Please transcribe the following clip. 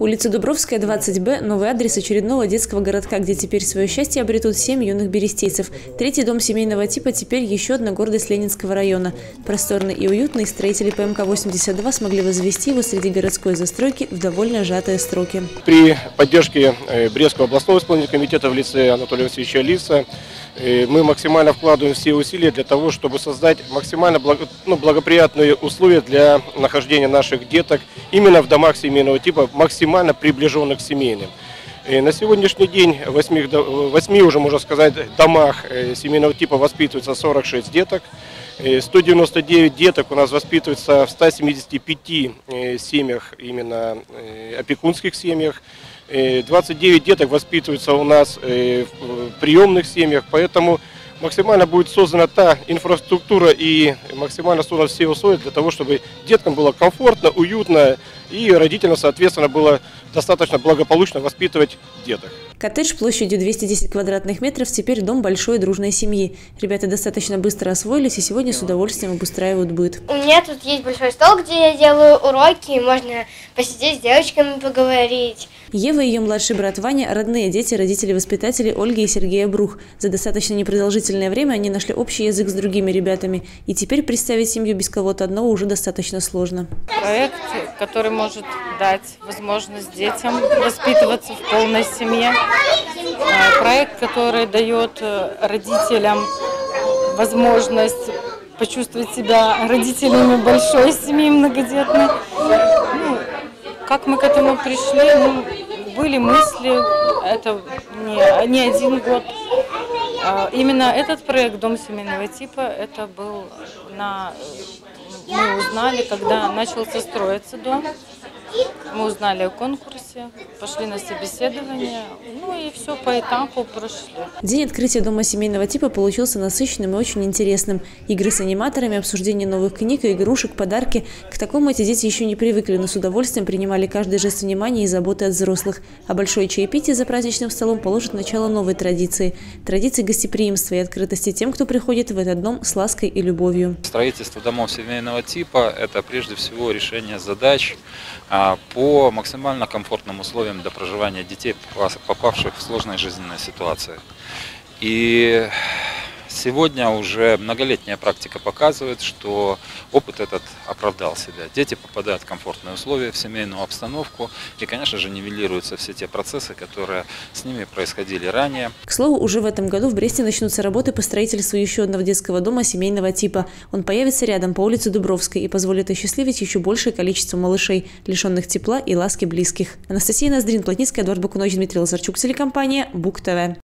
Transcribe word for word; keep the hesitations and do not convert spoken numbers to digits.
Улица Дубровская, двадцать Б – новый адрес очередного детского городка, где теперь свое счастье обретут семь юных берестейцев. Третий дом семейного типа теперь еще одна гордость Ленинского района. Просторный и уютный строители П М К восемьдесят два смогли возвести его среди городской застройки в довольно сжатые сроки. При поддержке Брестского областного исполнительного комитета в лице Анатолия Васильевича Лиса мы максимально вкладываем все усилия для того, чтобы создать максимально благо, ну, благоприятные условия для нахождения наших деток именно в домах семейного типа, максимально приближенных к семейным. И на сегодняшний день в восьми, восьми уже, можно сказать, домах семейного типа воспитывается сорок шесть деток. сто девяносто девять деток у нас воспитываются в ста семидесяти пяти семьях, именно опекунских семьях. двадцать девять деток воспитываются у нас в приемных семьях, поэтому максимально будет создана та инфраструктура и максимально созданы все условия для того, чтобы деткам было комфортно, уютно и родителям, соответственно, было достаточно благополучно воспитывать деток. Коттедж площадью двести десять квадратных метров теперь дом большой дружной семьи. Ребята достаточно быстро освоились и сегодня с удовольствием обустраивают быт. У меня тут есть большой стол, где я делаю уроки, можно посидеть с девочками, поговорить. Ева и ее младший брат Ваня – родные дети родителей-воспитателей Ольги и Сергея Брух. За достаточно непродолжительное время они нашли общий язык с другими ребятами. И теперь представить семью без кого-то одного уже достаточно сложно. Проект, который может дать возможность детям воспитываться в полной семье. Проект, который дает родителям возможность почувствовать себя родителями большой семьи многодетной. Ну, как мы к этому пришли? Ну, были мысли, это не, не один год. Именно этот проект «Дом семейного типа» это был на... Мы узнали, когда начался строиться дом. Мы узнали о конкурсе, пошли на собеседование, ну и все по этапу прошли. День открытия дома семейного типа получился насыщенным и очень интересным. Игры с аниматорами, обсуждение новых книг, игрушек, подарки. К такому эти дети еще не привыкли, но с удовольствием принимали каждый жест внимания и заботы от взрослых. А большое чаепитие за праздничным столом положит начало новой традиции. Традиции гостеприимства и открытости тем, кто приходит в этот дом с лаской и любовью. Строительство домов семейного типа – это прежде всего решение задач по максимально комфортным условиям для проживания детей, попавших в сложные жизненные ситуации. И сегодня уже многолетняя практика показывает, что опыт этот оправдал себя. Дети попадают в комфортные условия, в семейную обстановку, и, конечно же, нивелируются все те процессы, которые с ними происходили ранее. К слову, уже в этом году в Бресте начнутся работы по строительству еще одного детского дома семейного типа. Он появится рядом по улице Дубровской и позволит осчастливить еще большее количество малышей, лишенных тепла и ласки близких. Анастасия Ноздрин, Плотницкая, Эдуард Бакунович, Дмитрий Лазарчук, телекомпания БУК ТВ.